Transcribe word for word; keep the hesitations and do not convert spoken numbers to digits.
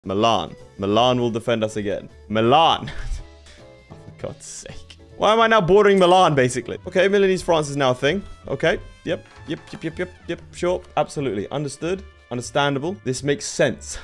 Milan. Milan will defend us again. Milan. Oh, for God's sake. Why am I now bordering Milan, basically? Okay, Milanese France is now a thing. Okay. Yep. Yep. Yep. Yep. Yep. Yep. Sure. Absolutely. Understood. Understandable. This makes sense.